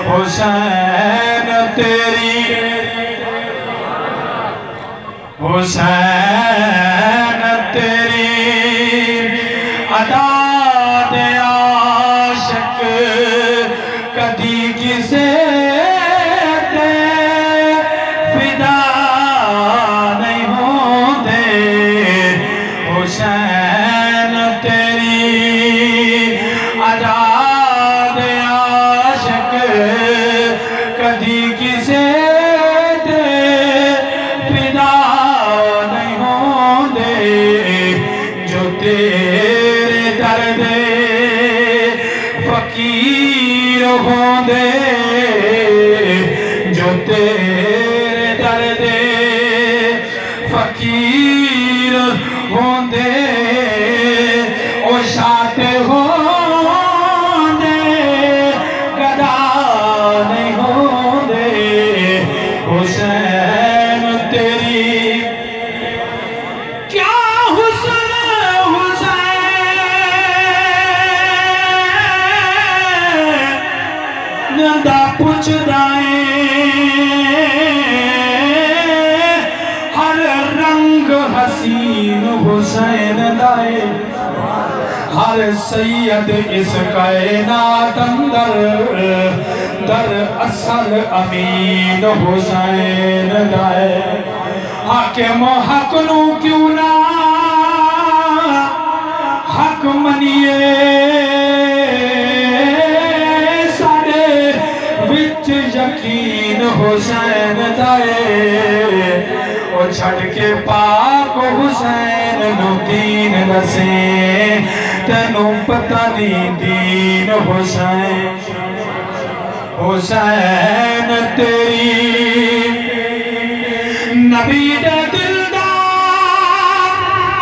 हुसैन तेरी हुसैन तेरी अदा दे आशिक कदी किसे ते फिदा नहीं होंदे। हुसैन तेरी अदा दे आशिक कदी किसे फकीर होंदे जो तेरे दर्दे फकीर होंदे ओ शात होंदे गदा नहीं होंदे। हुसैन तेरी क्या हुस्न दा पुछदाए हर रंग हसीन हुसैन दाए हर सैयद इस कायनात अंदर दर असल अमीन हुसैन दाए। हाकिम हक नू क्यों ना हक मनिए यकीन हुसैन दाए ओ छड़ के पाक हुसैन नु दीन दसे तेनू पता नहीं दीन हुसैन। हुसैन तेरी नबी दे दिलदार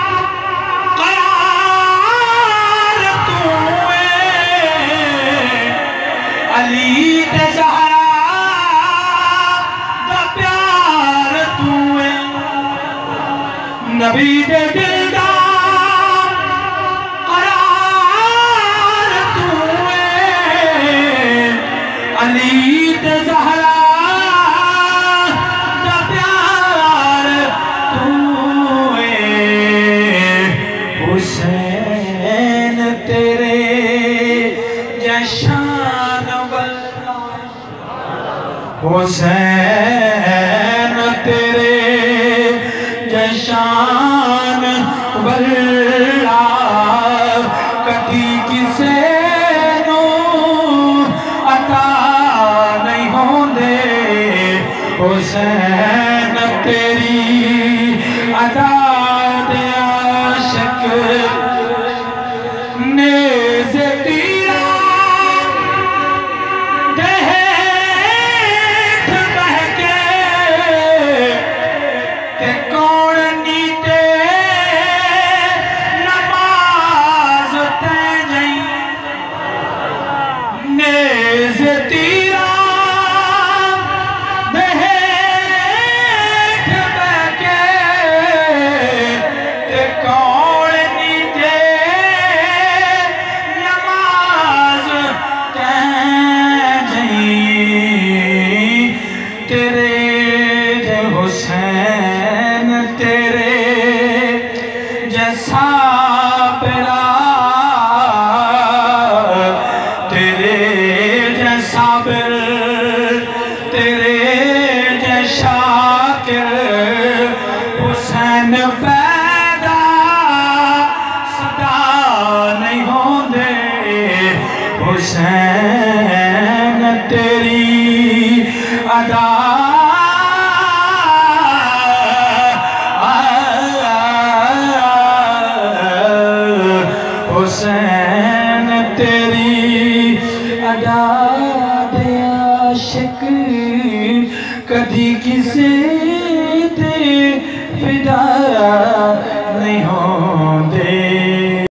करार तू अली दे नबी दे दिलदार करार तू अली दे ज़हरा दा प्यार तू हुसैन तेरे जशान वल्ला हुसैन तेरे जशान वल्ला कदी किसे नू अता नहीं होंदे। हुसैन तेरी अदा दे आशिक नेज़े तीरा दे बहके ते कौन नीते नमाज ते जई नेज़े तीरा हुसैन तेरे जैसा बेरा तेरे जैसा बिल तेरे जैसा किर हुसैन पैदा सदा नहीं होंदे। हुसैन तेरी अदा हुसैन तेरी अदा दे आशिक कदी किसे ते फिदा नहीं होंदे।